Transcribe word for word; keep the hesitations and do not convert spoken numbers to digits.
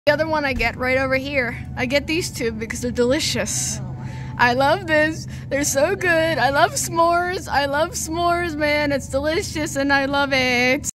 The other one I get right over here. I get these two because they're delicious. I love this. They're so good. I love s'mores. I love s'mores, man. It's delicious and I love it.